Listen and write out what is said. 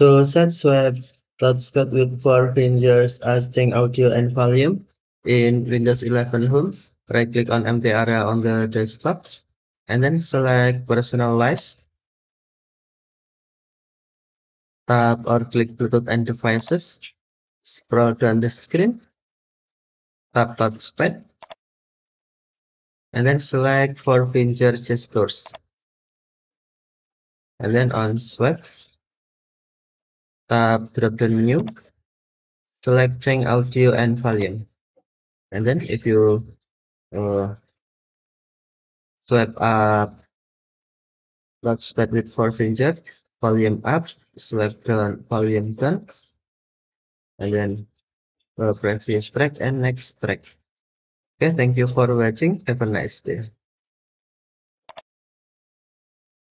To set Swipes Touchpad with 4 fingers adjusting audio and volume in Windows 11 Home, right-click on empty area on the desktop, and then select Personalize. Tap or click Bluetooth and Devices. Scroll down the screen. Tap Touchpad, and then select 4 finger gestures. And then on Swipe, tap drop-down menu, select change audio and volume. And then if you uh, swipe up touchpad with 4 fingers, volume up, swipe down, volume down, and then previous track and next track. Okay, thank you for watching. Have a nice day.